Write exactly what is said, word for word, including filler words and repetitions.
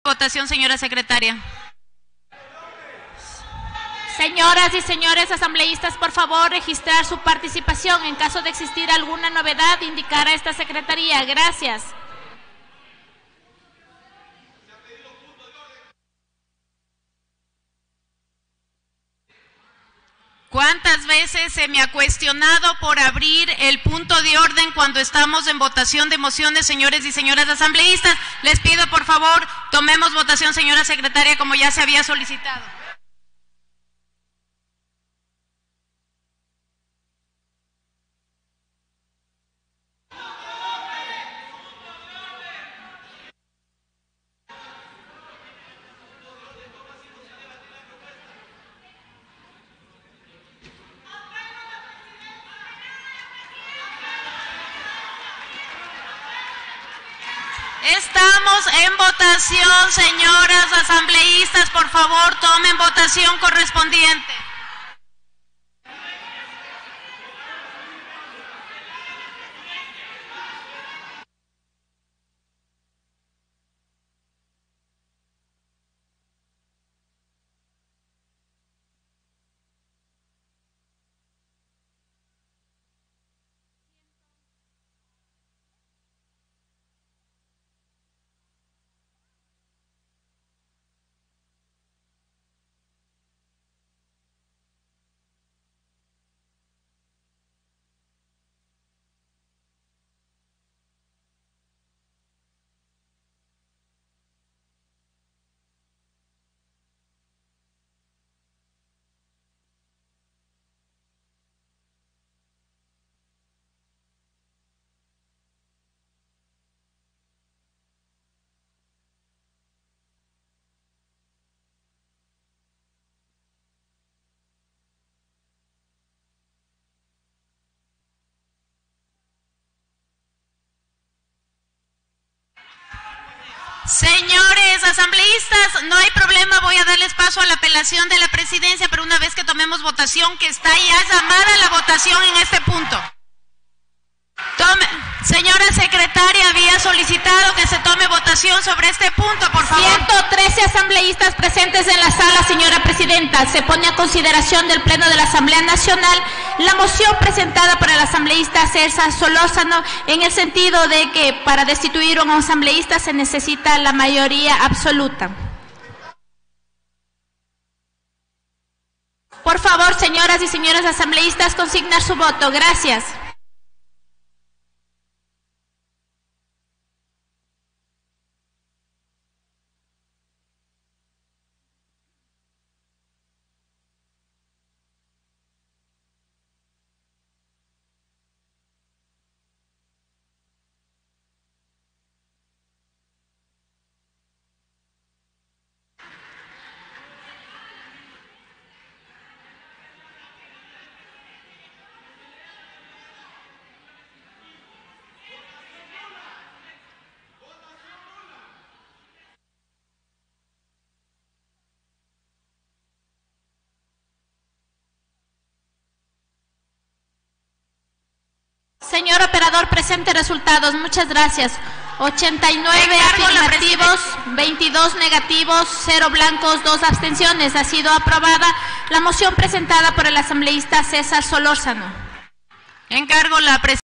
Votación, señora secretaria. Señoras y señores asambleístas, por favor, registrar su participación. En caso de existir alguna novedad, indicar a esta secretaría. Gracias. ¿Cuántas veces se me ha cuestionado por abrir el punto de orden cuando estamos en votación de mociones, señores y señoras asambleístas? Les pido, por favor, tomemos votación, señora secretaria, como ya se había solicitado. Estamos en votación, señoras asambleístas, por favor, tomen votación correspondiente. Señores asambleístas, no hay problema, voy a darles paso a la apelación de la presidencia, pero una vez que tomemos votación, que está ya llamada la votación en este punto. Tome, señora secretaria, había solicitado que se tome votación sobre este punto, por favor. ciento trece asambleístas presentes en la sala, señora presidenta. Se pone a consideración del Pleno de la Asamblea Nacional la moción presentada por el asambleísta César Solórzano en el sentido de que para destituir a un asambleísta se necesita la mayoría absoluta. Por favor, señoras y señores asambleístas, consignar su voto. Gracias. Señor operador, presente resultados. Muchas gracias. ochenta y nueve afirmativos, veintidós negativos, cero blancos, dos abstenciones. Ha sido aprobada la moción presentada por el asambleísta César Solórzano. Encargo la presidencia.